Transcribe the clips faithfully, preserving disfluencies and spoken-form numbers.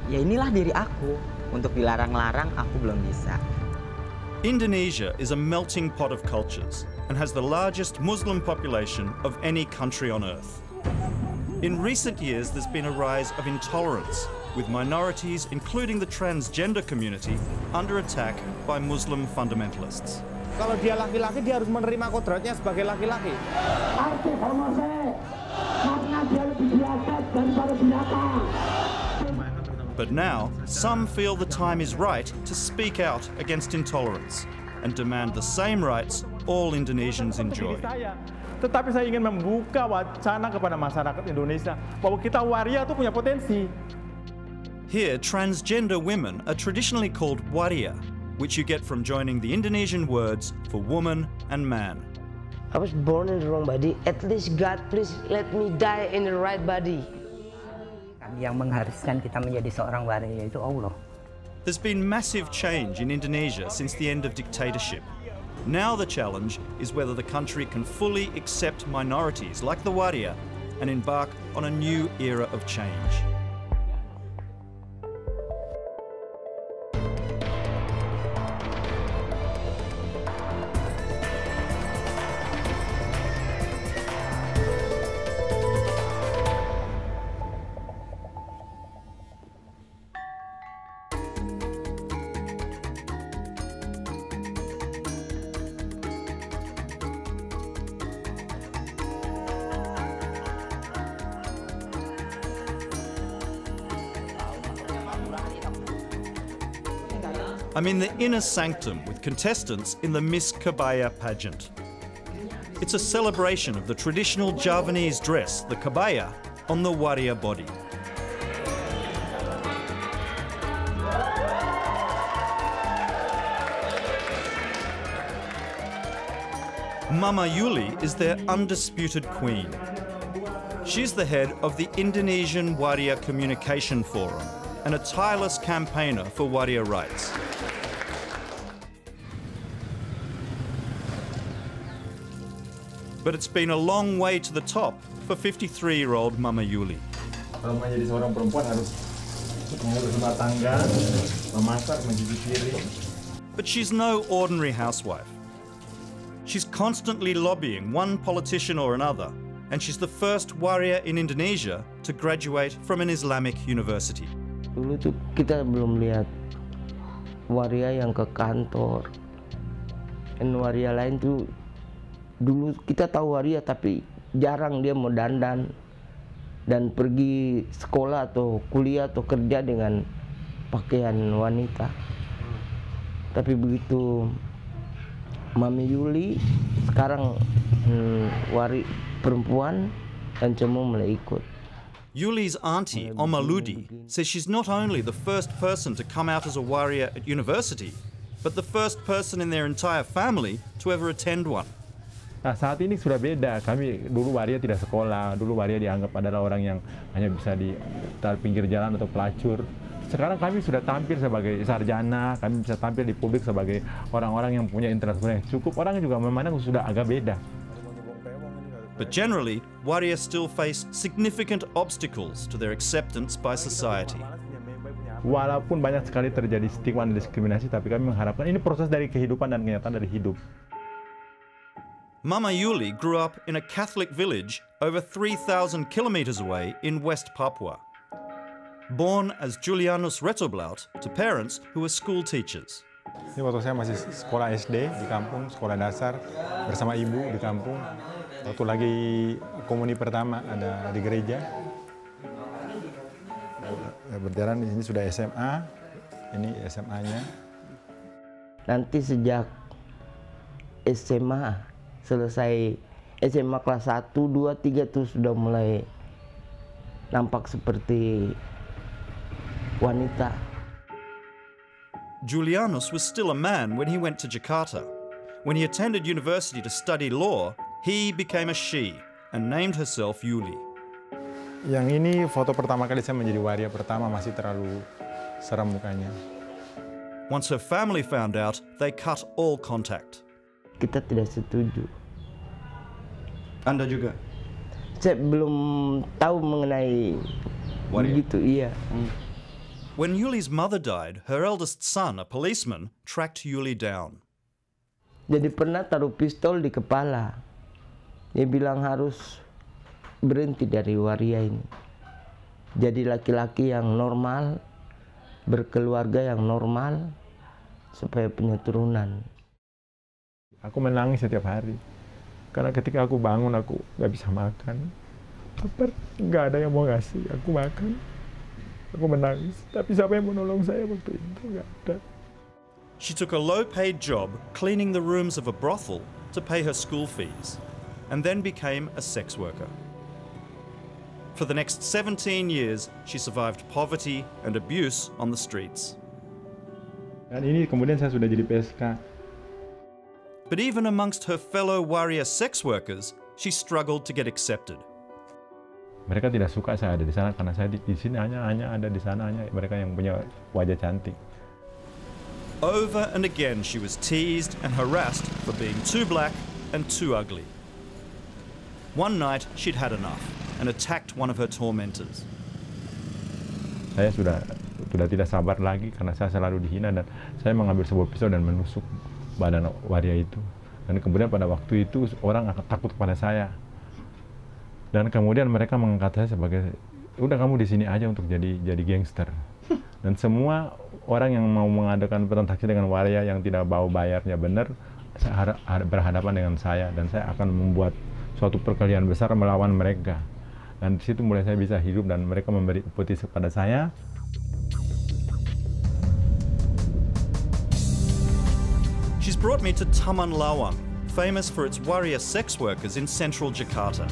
ya inilah diri aku. Untuk dilarang-larang aku belum bisa. Indonesia is a melting pot of cultures and has the largest Muslim population of any country on earth. In recent years, there's been a rise of intolerance, with minorities, including the transgender community, under attack by Muslim fundamentalists. Kalau dia laki-laki, dia harus menerima kodratnya sebagai laki-laki. Arti homoseks, karena dia lebih biasa daripada binatang. But now, some feel the time is right to speak out against intolerance and demand the same rights all Indonesians enjoy. Tetapi saya ingin membuka wacana kepada masyarakat Indonesia bahwa kita waria itu punya potensi. Here, transgender women are traditionally called waria, which you get from joining the Indonesian words for woman and man. I was born in the wrong body. At least God, please let me die in the right body. Yang mengharuskan kita menjadi seorang waria itu Allah. There's been massive change in Indonesia since the end of dictatorship. Now the challenge is whether the country can fully accept minorities like the waria and embark on a new era of change. I'm in the inner sanctum with contestants in the Miss Kebaya pageant. It's a celebration of the traditional Javanese dress, the kebaya, on the waria body. Mama Yuli is their undisputed queen. She's the head of the Indonesian Waria Communication Forum and a tireless campaigner for waria rights. But it's been a long way to the top for fifty-three-year-old Mama Yuli. Kalau menjadi seorang perempuan harus mengurus rumah tangga, memasak, mencuci piring. But she's no ordinary housewife. She's constantly lobbying one politician or another, and she's the first waria in Indonesia to graduate from an Islamic university. Dulu tuh kita belum lihat waria yang ke kantor. Dan waria lain tuh dulu kita tahu waria tapi jarang dia mau dandan dan pergi sekolah atau kuliah atau kerja dengan pakaian wanita. Tapi begitu Mami Yuli sekarang hmm, wari perempuan dan semua mulai ikut. Yuli's auntie, Oma Ludi, says she's not only the first person to come out as a waria at university, but the first person in their entire family to ever attend one. Nah, saat ini sudah beda. Kami dulu waria tidak sekolah, dulu waria dianggap adalah orang yang hanya bisa di pinggir jalan atau pelacur. Sekarang kami sudah tampil sebagai sarjana, kami bisa tampil di publik sebagai orang-orang yang punya intelektual yang cukup. Orang juga memandang sudah agak beda. But generally, waria still face significant obstacles to their acceptance by society. Walaupun banyak sekali terjadi stigma dan diskriminasi, tapi kami mengharapkan ini proses dari kehidupan dan kenyataan dari hidup. Mama Yuli grew up in a Catholic village over three thousand kilometers away in West Papua. Born as Julianus Retoblaut to parents who were school teachers. Ini waktu saya masih sekolah S D di kampung, sekolah dasar bersama ibu di kampung. Waktu lagi komuni pertama ada di gereja. Berjalan di sini sudah S M A, ini S M A-nya. Nanti sejak S M A selesai S M A kelas satu, dua, tiga tuh sudah mulai nampak seperti wanita. Julianus was still a man when he went to Jakarta. When he attended university to study law, he became a she and named herself Yuli. Yang ini foto pertama kali saya menjadi waria pertama, masih terlalu seram mukanya. Once her family found out, they cut all contact. Kita tidak setuju. Anda juga? Saya belum tahu mengenai waria. Begitu, iya. Hmm. When Yuli's mother died, her eldest son, a policeman, tracked Yuli down. Jadi pernah taruh pistol di kepala. Dia bilang harus berhenti dari waria ini. Jadi laki-laki yang normal, berkeluarga yang normal, supaya punya turunan. Aku menangis setiap hari. Karena ketika aku bangun, aku nggak bisa makan. Apa nggak ada yang mau ngasih aku makan. Aku menangis. Tapi siapa yang mau nolong saya waktu itu? Nggak ada. She took a low-paid job cleaning the rooms of a brothel to pay her school fees, and then became a sex worker. For the next seventeen years, she survived poverty and abuse on the streets. Dan ini kemudian saya sudah jadi P S K. But even amongst her fellow warrior sex workers, she struggled to get accepted. Mereka tidak suka saya ada di sana karena saya di, di sini hanya hanya ada di sana hanya mereka yang punya wajah cantik. Over and again, she was teased and harassed for being too black and too ugly. One night, she'd had enough and attacked one of her tormentors. Saya sudah sudah tidak sabar lagi karena saya selalu dihina dan saya mengambil sebuah pisau dan menusuk badan waria itu. Dan kemudian pada waktu itu orang akan takut kepada saya. Dan kemudian mereka mengangkat saya sebagai, udah kamu di sini aja untuk jadi jadi gangster. Dan semua orang yang mau mengadakan transaksi dengan waria yang tidak mau bayarnya benar, saya berhadapan dengan saya dan saya akan membuat suatu perkelahian besar melawan mereka. Dan di situ mulai saya bisa hidup dan mereka memberi upeti kepada saya. She's brought me to Taman Lawang, famous for its warrior sex workers in central Jakarta.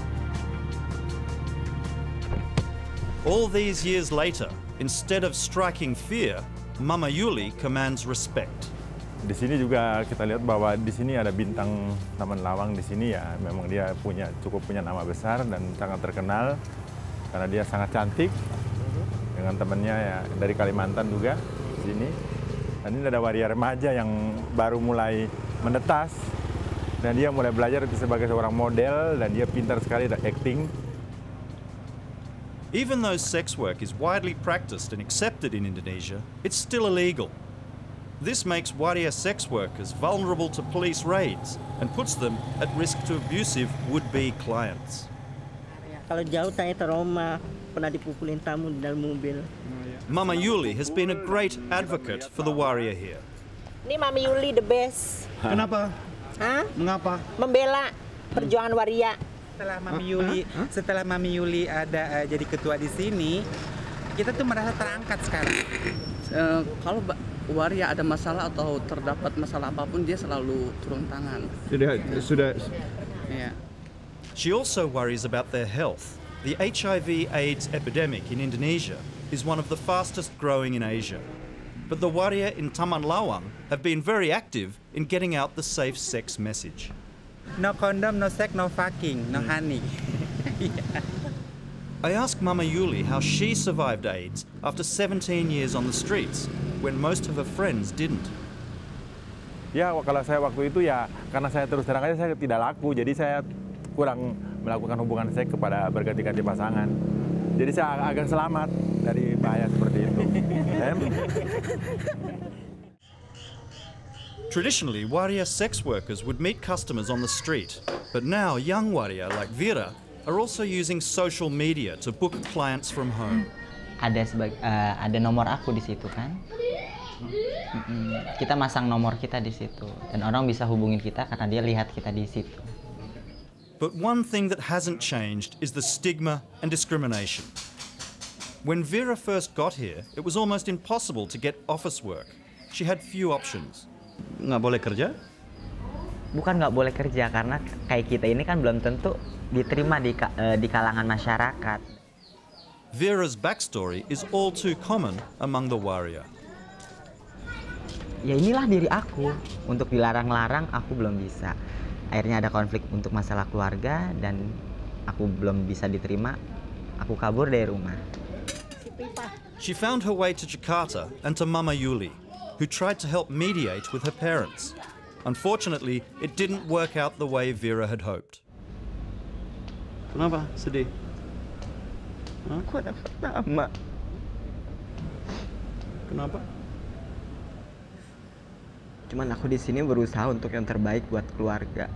All these years later, instead of striking fear, Mama Yuli commands respect. Di sini juga kita lihat bahwa di sini ada bintang Taman Lawang di sini ya, memang dia punya cukup punya nama besar dan sangat terkenal karena dia sangat cantik dengan temannya ya dari Kalimantan juga di sini. Dan ini ada waria remaja yang baru mulai menetas dan dia mulai belajar sebagai seorang model dan dia pintar sekali dan acting. Even though sex work is widely practiced and accepted in Indonesia, it's still illegal. This makes warrior sex workers vulnerable to police raids and puts them at risk to abusive would-be clients. Kalau jauh tanya trauma, pernah dipukulin tamu di dalam mobil. Mama Yuli has been a great advocate for the warrior here. Ini Mama Yuli the best. Kenapa? Hah? Mengapa? Membela perjuangan waria. Setelah Mami Yuli, setelah Mami Yuli ada uh, jadi ketua di sini, kita tuh merasa terangkat sekarang. Uh, kalau waria ada masalah atau terdapat masalah apapun, dia selalu turun tangan. Sudah, sudah. Yeah. She also worries about their health. The H I V AIDS epidemic in Indonesia is one of the fastest growing in Asia. But the warrior in Taman Lawang have been very active in getting out the safe sex message. No condom, no sex, no fucking, no honey. I asked Mama Yuli how she survived AIDS after seventeen years on the streets, when most of her friends didn't. Ya, kalau saya waktu itu ya, karena saya terus terang aja saya tidak laku, jadi saya kurang melakukan hubungan seks kepada berganti-ganti pasangan. Jadi saya agak selamat dari bahaya seperti itu. Traditionally, warrior sex workers would meet customers on the street, but now young warrior like Vira are also using social media to book clients from home. Ada sebag uh, ada nomor aku di situ kan. Mm-mm. Kita masang nomor kita di situ dan orang bisa hubungin kita karena dia lihat kita di situ. But one thing that hasn't changed is the stigma and discrimination. When Vera first got here, it was almost impossible to get office work. She had few options. Nggak boleh kerja? Bukan nggak boleh kerja, karena kayak kita ini kan belum tentu diterima di, uh, di kalangan masyarakat. Vera's backstory is all too common among the warrior. Ya inilah diri aku, untuk dilarang-larang aku belum bisa. Akhirnya ada konflik untuk masalah keluarga dan aku belum bisa diterima. Aku kabur dari rumah. She found her way to Jakarta and to Mama Yuli, who tried to help mediate with her parents. Unfortunately, it didn't work out the way Vera had hoped. Kenapa? Sedih? Aku anak pertama. Kenapa? Cuman aku di sini berusaha untuk yang terbaik buat keluarga.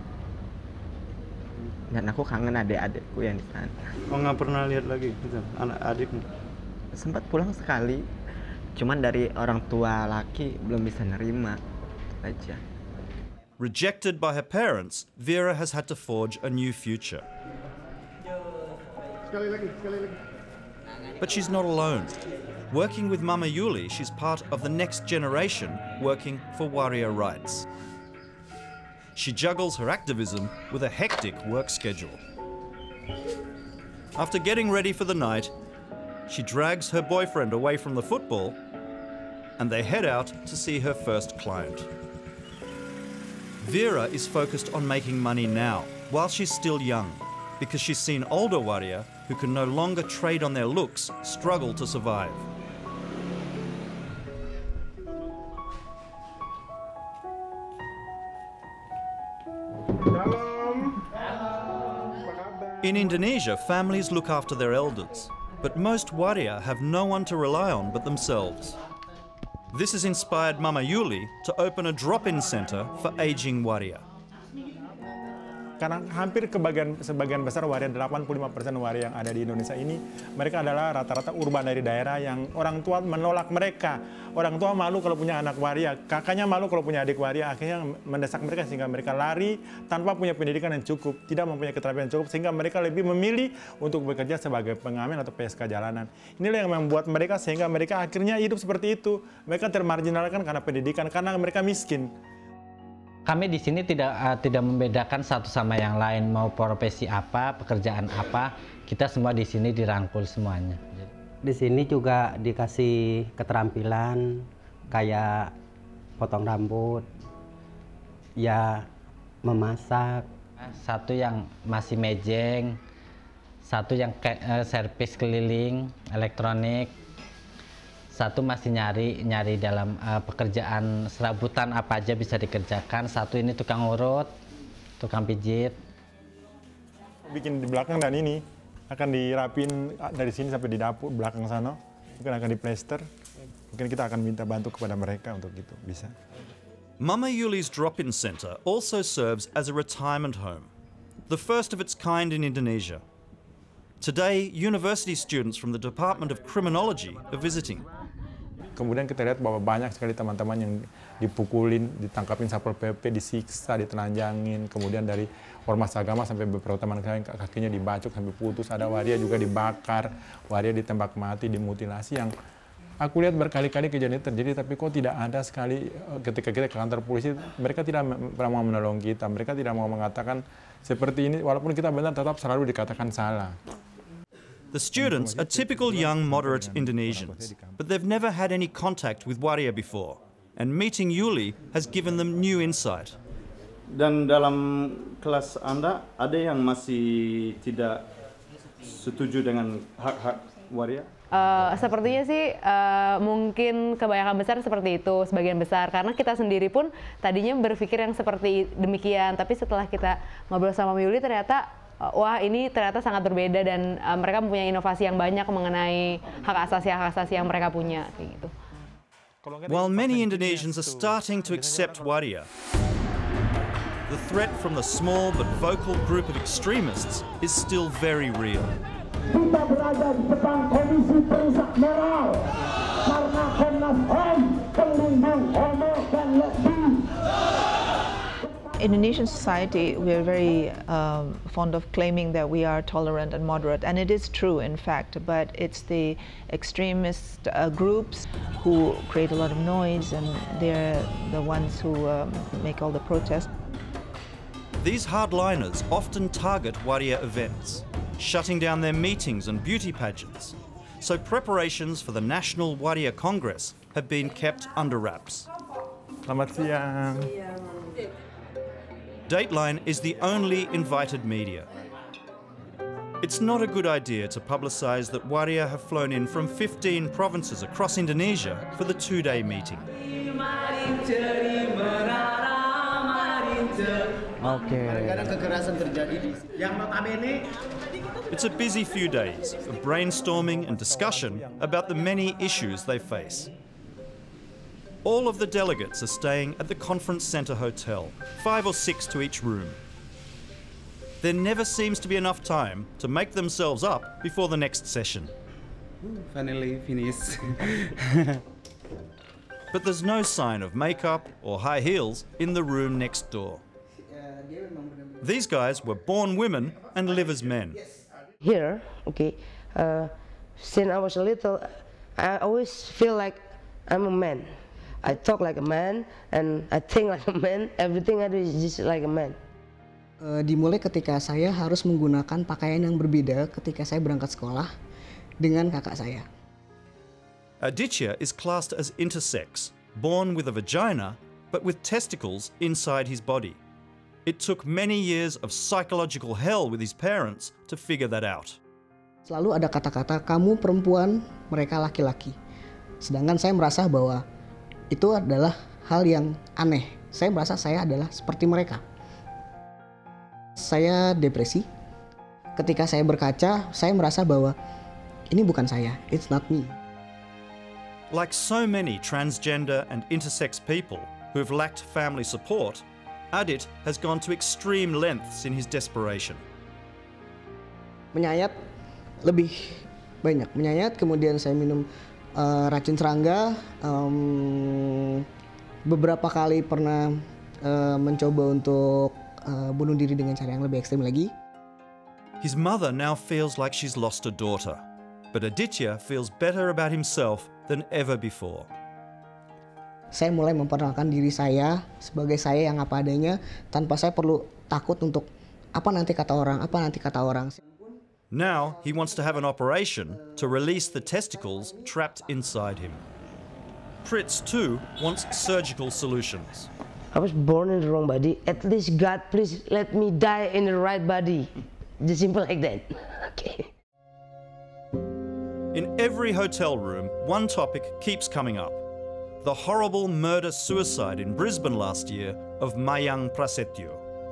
Dan aku kangen adik-adikku yang di sana. Oh, nggak pernah lihat lagi gitu, anak adikmu? Sempat pulang sekali. Cuman dari orang tua laki belum bisa nerima aja. Rejected by her parents, Vera has had to forge a new future. But she's not alone. Working with Mama Yuli, she's part of the next generation working for warrior rights. She juggles her activism with a hectic work schedule. After getting ready for the night, she drags her boyfriend away from the football and they head out to see her first client. Vera is focused on making money now, while she's still young, because she's seen older warrior who can no longer trade on their looks struggle to survive. In Indonesia, families look after their elders, but most warrior have no one to rely on but themselves. This has inspired Mama Yuli to open a drop-in centre for aging warrior. Karena hampir kebagian, sebagian besar waria, delapan puluh lima persen waria yang ada di Indonesia ini, mereka adalah rata-rata urban dari daerah yang orang tua menolak mereka. Orang tua malu kalau punya anak waria, kakaknya malu kalau punya adik waria, akhirnya mendesak mereka sehingga mereka lari tanpa punya pendidikan yang cukup, tidak mempunyai keterampilan yang cukup, sehingga mereka lebih memilih untuk bekerja sebagai pengamen atau P S K jalanan. Inilah yang membuat mereka, sehingga mereka akhirnya hidup seperti itu. Mereka termarginalkan karena pendidikan, karena mereka miskin. Kami di sini tidak uh, tidak membedakan satu sama yang lain, mau profesi apa, pekerjaan apa, kita semua di sini dirangkul semuanya. Di sini juga dikasih keterampilan kayak potong rambut, ya memasak. Satu yang masih mejeng, satu yang ke, uh, servis keliling, elektronik. Satu masih nyari nyari dalam uh, pekerjaan serabutan apa aja bisa dikerjakan. Satu ini tukang urut, tukang pijit. Bikin di belakang dan ini akan dirapin dari sini sampai di dapur belakang sana. Mungkin akan diplester. Mungkin kita akan minta bantu kepada mereka untuk itu bisa. Mama Yuli's drop-in centre also serves as a retirement home, the first of its kind in Indonesia. Today, university students from the Department of Criminology are visiting. Kemudian kita lihat bahwa banyak sekali teman-teman yang dipukulin, ditangkapin Satpol P P, disiksa, ditelanjangin. Kemudian dari ormas agama sampai beberapa teman saya kakinya dibacok sampai putus. Ada waria juga dibakar, waria ditembak mati, dimutilasi. Yang aku lihat berkali-kali kejadian terjadi, tapi kok tidak ada sekali ketika kita ke kantor polisi, mereka tidak pernah mau menolong kita. Mereka tidak mau mengatakan seperti ini, walaupun kita benar tetap selalu dikatakan salah. The students are typical young, moderate Indonesians, but they've never had any contact with waria before, and meeting Yuli has given them new insight. Dan dalam kelas Anda, ada yang masih tidak setuju dengan hak-hak waria? Uh, sepertinya sih uh, mungkin kebanyakan besar seperti itu, sebagian besar. Karena kita sendiri pun tadinya berpikir yang seperti demikian, tapi setelah kita ngobrol sama Yuli ternyata wah ini ternyata sangat berbeda dan uh, mereka mempunyai inovasi yang banyak mengenai hak asasi hak asasi yang mereka punya kayak gitu. While many Indonesians are starting to accept waria, the threat from the small but vocal group of extremists is still very real. Kita berada di depan kondisi perusak moral karena Komnas H A M pelindung homo dan lesbi. Indonesian society, we are very um, fond of claiming that we are tolerant and moderate, and it is true, in fact, but it's the extremist uh, groups who create a lot of noise, and they're the ones who um, make all the protests. These hardliners often target waria events, shutting down their meetings and beauty pageants, so preparations for the National Waria Congress have been kept under wraps. Selamat siang. Dateline is the only invited media. It's not a good idea to publicise that waria have flown in from fifteen provinces across Indonesia for the two-day meeting. Okay. It's a busy few days of brainstorming and discussion about the many issues they face. All of the delegates are staying at the Conference Centre Hotel, five or six to each room. There never seems to be enough time to make themselves up before the next session. Finally finished. But there's no sign of makeup or high heels in the room next door. These guys were born women and live as men. Here, okay, uh, since I was little, I always feel like I'm a man. I talk like a man and I think like a man. Everything I do is just like a man. Uh, dimulai ketika saya harus menggunakan pakaian yang berbeda ketika saya berangkat sekolah dengan kakak saya. Aditya is classed as intersex, born with a vagina but with testicles inside his body. It took many years of psychological hell with his parents to figure that out. Selalu ada kata-kata kamu perempuan, mereka laki-laki. Sedangkan saya merasa bahwa itu adalah hal yang aneh. Saya merasa saya adalah seperti mereka. Saya depresi. Ketika saya berkaca, saya merasa bahwa ini bukan saya, it's not me. Like so many transgender and intersex people who have lacked family support, Adit has gone to extreme lengths in his desperation. Menyayat lebih banyak. Menyayat, kemudian saya minum uh, racun serangga. Um, beberapa kali pernah uh, mencoba untuk uh, bunuh diri dengan cara yang lebih ekstrim lagi. His mother now feels like she's lost a daughter, but Aditya feels better about himself than ever before. Saya mulai memperkenalkan diri saya sebagai saya yang apa adanya tanpa saya perlu takut untuk apa nanti kata orang, apa nanti kata orang. Now he wants to have an operation to release the testicles trapped inside him. Pritz too wants surgical solutions. I was born in the wrong body. At least God, please let me die in the right body. Just simple like that. Okay. In every hotel room, one topic keeps coming up. The horrible murder-suicide in Brisbane last year of Mayang Prasetyo.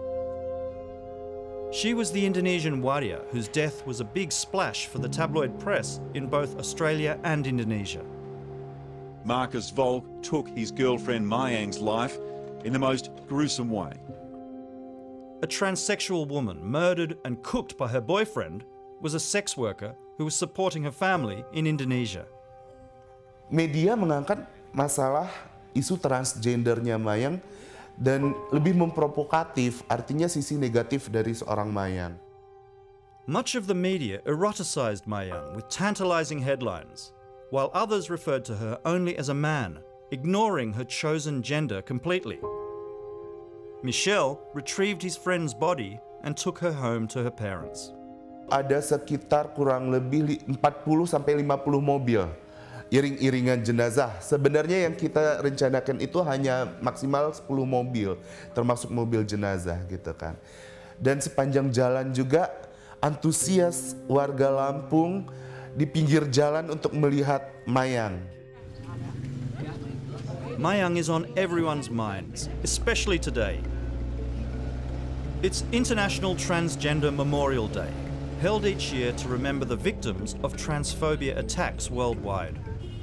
She was the Indonesian warrior whose death was a big splash for the tabloid press in both Australia and Indonesia. Marcus Volk took his girlfriend Mayang's life in the most gruesome way. A transsexual woman murdered and cooked by her boyfriend was a sex worker who was supporting her family in Indonesia. Media mengangkat masalah isu transgendernya Mayang dan lebih memprovokatif, artinya sisi negatif dari seorang Mayang. Much of the media eroticized Mayang with tantalizing headlines, while others referred to her only as a man, ignoring her chosen gender completely. Michelle retrieved his friend's body and took her home to her parents. Ada sekitar kurang lebih empat puluh sampai lima puluh mobil iring-iringan jenazah. Sebenarnya yang kita rencanakan itu hanya maksimal sepuluh mobil, termasuk mobil jenazah gitu kan. Dan sepanjang jalan juga antusias warga Lampung di pinggir jalan untuk melihat Mayang. Mayang is on everyone's minds, especially today. It's International Transgender Memorial Day, held each year to remember the victims of transphobia attacks worldwide.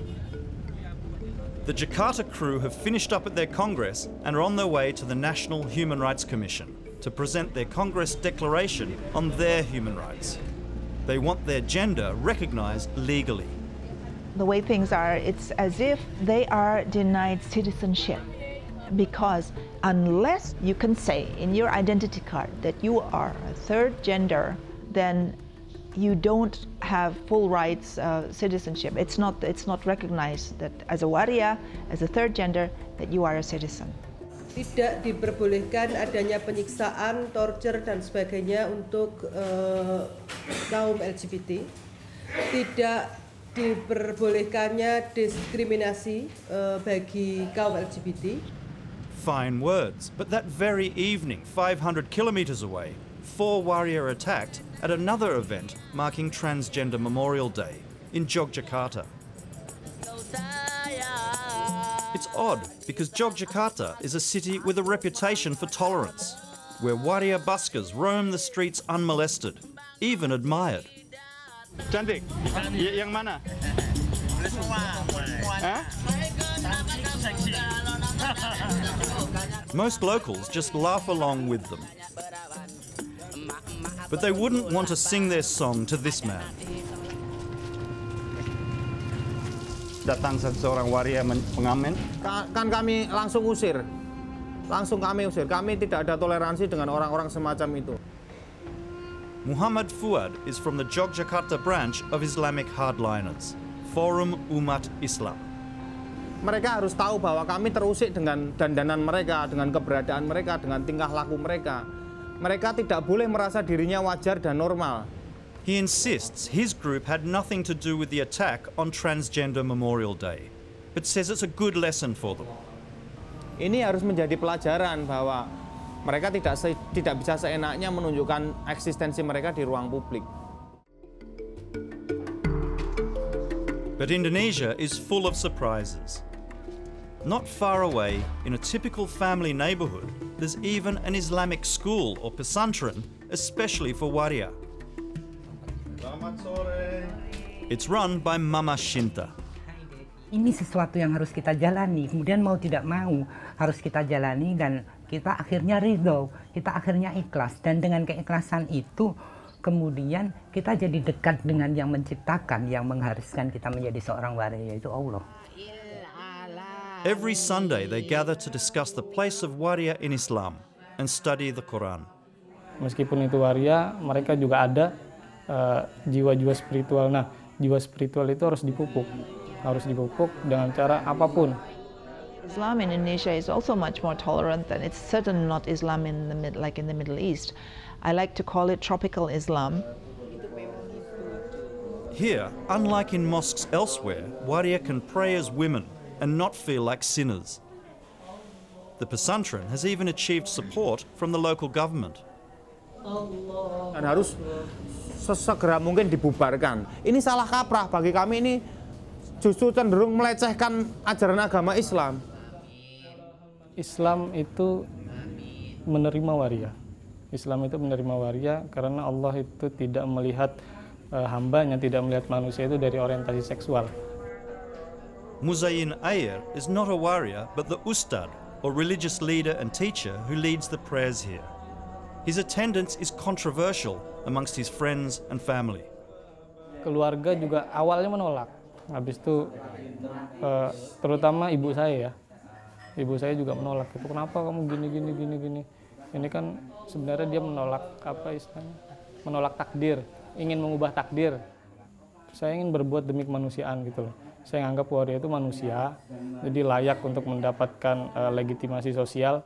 The Jakarta crew have finished up at their Congress and are on their way to the National Human Rights Commission to present their Congress declaration on their human rights. They want their gender recognized legally. The way things are, it's as if they are denied citizenship, because unless you can say in your identity card that you are a third gender, then you don't have full rights uh, citizenship. It's not, it's not recognized that as a waria, as a third gender, that you are a citizen. Tidak diperbolehkan adanya penyiksaan, torture dan sebagainya untuk uh, kaum L G B T. Tidak diperbolehkannya diskriminasi uh, bagi kaum L G B T. Fine words, but that very evening, five hundred kilometers away, four warrior attacked at another event marking Transgender Memorial Day in Yogyakarta. It's odd because Yogyakarta is a city with a reputation for tolerance, where warrior buskers roam the streets unmolested, even admired. Cantik, yang mana? Hah? Most locals just laugh along with them. But they wouldn't want to sing their song to this man. Datang seorang waria pengamen. Kan kami langsung usir. Langsung kami usir. Kami tidak ada toleransi dengan orang-orang semacam itu. Muhammad Fuad is from the Yogyakarta branch of Islamic hardliners, Forum Umat Islam. Mereka harus tahu bahwa kami terusik dengan dandanan mereka, dengan keberadaan mereka, dengan tingkah laku mereka. Mereka tidak boleh merasa dirinya wajar dan normal. He insists his group had nothing to do with the attack on Transgender Memorial Day, but says it's a good lesson for them. Ini harus menjadi pelajaran bahwa mereka tidak se tidak bisa seenaknya menunjukkan eksistensi mereka di ruang publik. But Indonesia is full of surprises. Not far away, in a typical family neighborhood, there's even an Islamic school or pesantren, especially for waria. It's run by Mama Shinta. Ini sesuatu yang harus kita jalani, kemudian mau tidak mau harus kita jalani dan kita akhirnya ridho, kita akhirnya ikhlas. Dan dengan keikhlasan itu, kemudian kita jadi dekat dengan yang menciptakan, yang mengharuskan kita menjadi seorang waria, yaitu Allah. Every Sunday they gather to discuss the place of waria in Islam and study the Quran. Meskipun itu waria, mereka juga ada jiwa-jiwa uh, spiritual. Nah, jiwa spiritual itu harus dipupuk, harus dipupuk dengan cara apapun. Islam in Indonesia is also much more tolerant, and it's certainly not Islam in the mid, like in the Middle East. I like to call it tropical Islam. Here, unlike in mosques elsewhere, waria can pray as women and not feel like sinners. The pesantren has even achieved support from the local government. Dan harus sesegera mungkin dibubarkan. Ini salah kaprah bagi kami, ini justru cenderung melecehkan ajaran agama Islam. Islam itu menerima waria. Islam itu menerima waria karena Allah itu tidak melihat uh, hambanya, tidak melihat manusia itu dari orientasi seksual. Muzayin Ayer is not a waria, but the ustad, or religious leader and teacher who leads the prayers here. His attendance is controversial amongst his friends and family. Keluarga juga awalnya menolak. Habis itu, uh, terutama ibu saya ya. Ibu saya juga menolak. Itu kenapa kamu gini, gini, gini, gini. Ini kan sebenarnya dia menolak apa istilahnya? Menolak takdir, ingin mengubah takdir. Saya ingin berbuat demi kemanusiaan gitu loh. Saya anggap waria itu manusia, jadi layak untuk mendapatkan uh, legitimasi sosial.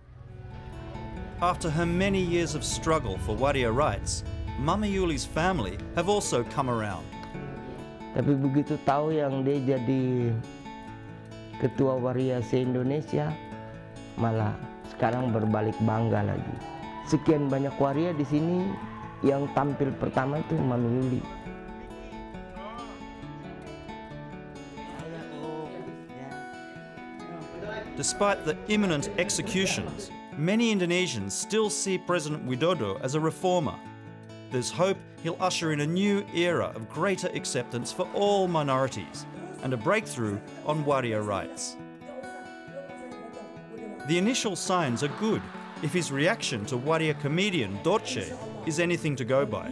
After her many years of struggle for waria rights, Mama Yuli's family have also come around. Tapi begitu tahu yang dia jadi ketua waria se-Indonesia, malah sekarang berbalik bangga lagi. Sekian banyak waria di sini, yang tampil pertama itu Mama Yuli. Despite the imminent executions, many Indonesians still see President Widodo as a reformer. There's hope he'll usher in a new era of greater acceptance for all minorities and a breakthrough on waria rights. The initial signs are good if his reaction to waria comedian Dorce is anything to go by.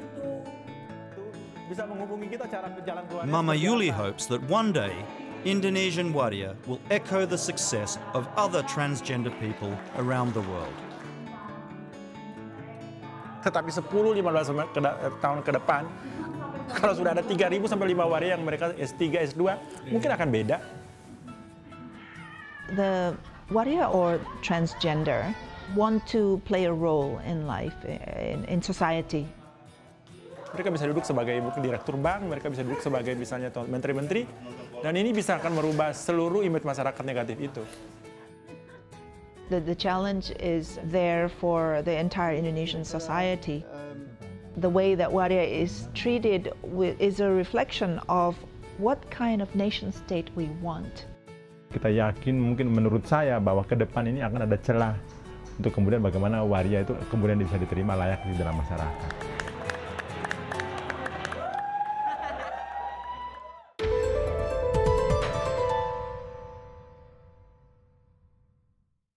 Mama Yuli hopes that one day Indonesian waria will echo the success of other transgender people around the world. Tetapi sepuluh sampai lima belas tahun ke depan, kalau sudah ada tiga ribu sampai lima waria yang mereka S tiga, S dua, mungkin akan beda. The waria or transgender want to play a role in life, in, in society. Mereka bisa duduk sebagai direktur bank, mereka bisa duduk sebagai misalnya menteri-menteri, dan ini bisa akan merubah seluruh image masyarakat negatif itu. The, the challenge is there for the entire Indonesian society. The way that waria is treated is a reflection of what kind of nation state we want. Kita yakin, mungkin menurut saya, bahwa ke depan ini akan ada celah untuk kemudian bagaimana waria itu kemudian bisa diterima layak di dalam masyarakat.